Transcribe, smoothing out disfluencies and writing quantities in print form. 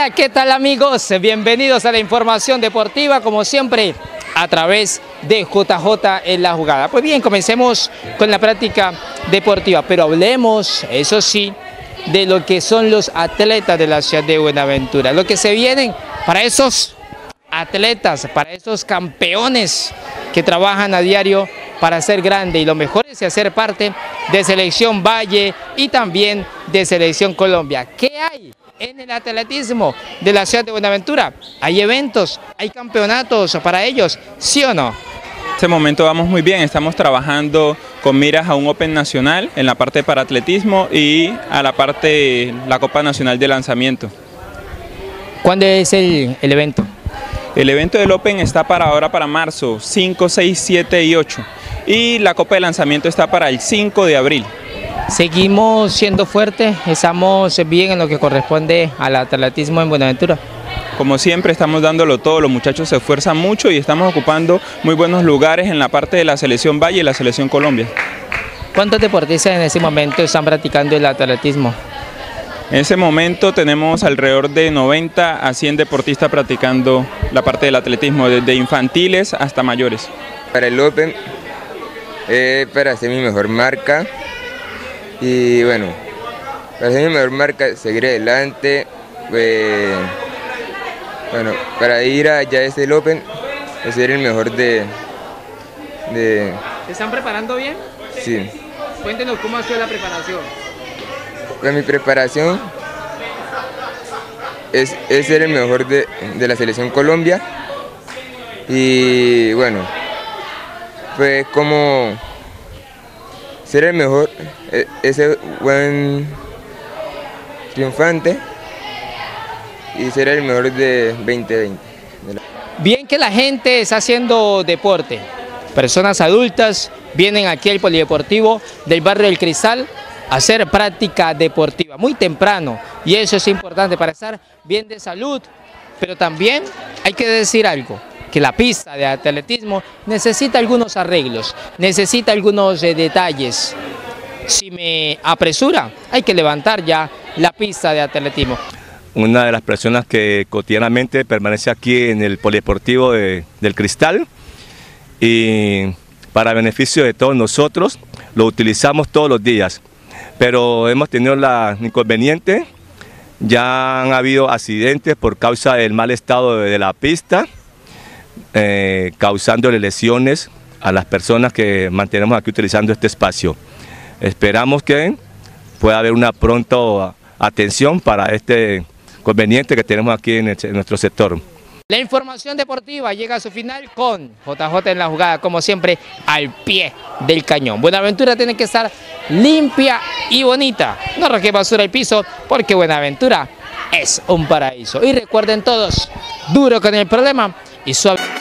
Hola, ¿qué tal amigos? Bienvenidos a la información deportiva, como siempre, a través de JJ en la jugada. Pues bien, comencemos con la práctica deportiva, pero hablemos, eso sí, de lo que son los atletas de la ciudad de Buenaventura, lo que se vienen para esos atletas, para esos campeones que trabajan a diario para ser grande, y lo mejor es hacer parte de Selección Valle y también de Selección Colombia. ¿Qué hay en el atletismo de la ciudad de Buenaventura? ¿Hay eventos, hay campeonatos para ellos, sí o no? En este momento vamos muy bien, estamos trabajando con miras a un Open nacional en la parte para atletismo y a la parte, la Copa Nacional de Lanzamiento. ¿Cuándo es el evento? El evento del Open está ahora para marzo, 5, 6, 7 y 8. Y la Copa de Lanzamiento está para el 5 de abril. ¿Seguimos siendo fuertes? ¿Estamos bien en lo que corresponde al atletismo en Buenaventura? Como siempre estamos dándolo todo, los muchachos se esfuerzan mucho y estamos ocupando muy buenos lugares en la parte de la Selección Valle y la Selección Colombia. ¿Cuántos deportistas en ese momento están practicando el atletismo? En ese momento tenemos alrededor de 90 a 100 deportistas practicando la parte del atletismo, desde infantiles hasta mayores. Para el Open, para hacer mi mejor marca y bueno, para hacer mi mejor marca, seguir adelante, bueno, para ir allá desde el Open, ser el mejor de... ¿Se están preparando bien? Sí. Cuéntenos cómo ha sido la preparación. Pues mi preparación es ser el mejor de la Selección Colombia y bueno, pues como ser el mejor, ese buen triunfante y ser el mejor de 2020. Bien que la gente está haciendo deporte, personas adultas vienen aquí al polideportivo del barrio del Cristal a hacer práctica deportiva muy temprano, y eso es importante para estar bien de salud, pero también hay que decir algo, que la pista de atletismo necesita algunos arreglos, necesita algunos detalles. Si me apresura, hay que levantar ya la pista de atletismo. Una de las personas que cotidianamente permanece aquí en el polideportivo del Cristal, y para beneficio de todos nosotros lo utilizamos todos los días, pero hemos tenido la inconveniente, ya han habido accidentes por causa del mal estado de la pista, causándole lesiones a las personas que mantenemos aquí utilizando este espacio. Esperamos que pueda haber una pronta atención para este inconveniente que tenemos aquí en nuestro sector. La información deportiva llega a su final con JJ en la jugada, como siempre, al pie del cañón. Buenaventura tiene que estar limpia y bonita. No arroje basura al piso, porque Buenaventura es un paraíso. Y recuerden todos, duro con el problema y suave.